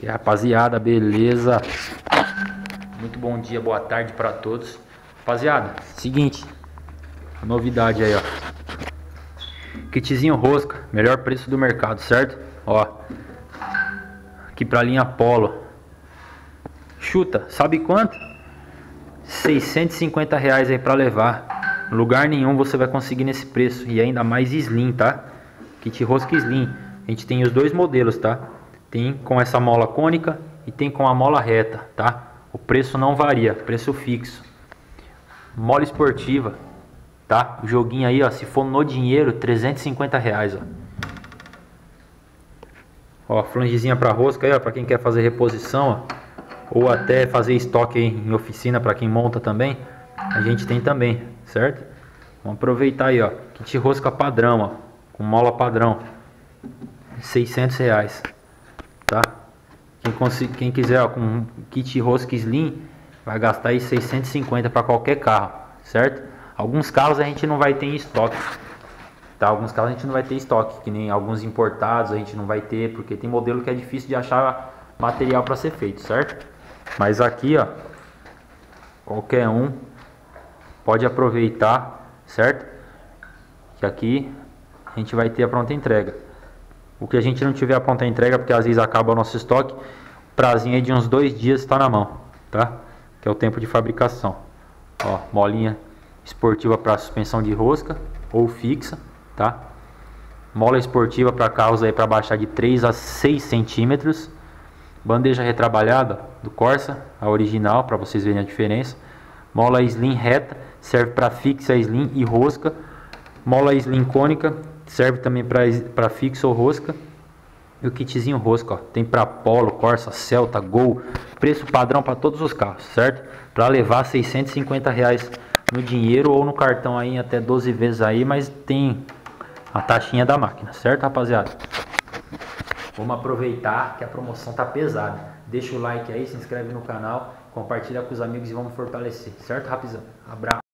E aí, rapaziada, beleza? Muito bom dia, boa tarde para todos. Rapaziada, seguinte, novidade aí, ó. Kitzinho rosca, melhor preço do mercado, certo? Ó, aqui pra linha Polo. Chuta, sabe quanto? R$ 650 aí pra levar. Lugar nenhum você vai conseguir nesse preço. E ainda mais slim, tá? Kit rosca slim. A gente tem os dois modelos, tá? Tem com essa mola cônica e tem com a mola reta, tá? O preço não varia, preço fixo. Mola esportiva, tá? O joguinho aí, ó, se for no dinheiro, R$ 350, ó. Ó, flangezinha para rosca aí, ó, para quem quer fazer reposição, ó, ou até fazer estoque aí em oficina para quem monta também. A gente tem também, certo? Vamos aproveitar aí, ó, kit rosca padrão, ó, com mola padrão, R$ 600, tá? Quem quiser, ó, com kit rosca slim, vai gastar aí 650 para qualquer carro, certo? Alguns carros a gente não vai ter em estoque, tá? Alguns carros a gente não vai ter estoque, que nem alguns importados a gente não vai ter, porque tem modelo que é difícil de achar material para ser feito, certo? Mas aqui, ó, qualquer um pode aproveitar, certo? Que aqui a gente vai ter a pronta entrega. O que a gente não tiver a pronta entrega, porque às vezes acaba o nosso estoque, prazinho aí de uns 2 dias está na mão, tá? Que é o tempo de fabricação. Ó, molinha esportiva para suspensão de rosca ou fixa, tá? Mola esportiva para carros aí para baixar de 3 a 6 centímetros. Bandeja retrabalhada do Corsa, a original, para vocês verem a diferença. Mola slim reta, serve para fixa, slim e rosca. Mola slim cônica, serve também para fixa ou rosca. E o kitzinho rosca, ó, tem para Polo, Corsa, Celta, Gol, preço padrão para todos os carros, certo? Para levar R$ 650 no dinheiro ou no cartão aí até 12 vezes aí, mas tem a taxinha da máquina, certo, rapaziada? Vamos aproveitar que a promoção tá pesada. Deixa o like aí, se inscreve no canal, compartilha com os amigos e vamos fortalecer, certo, rapazão? Abraço.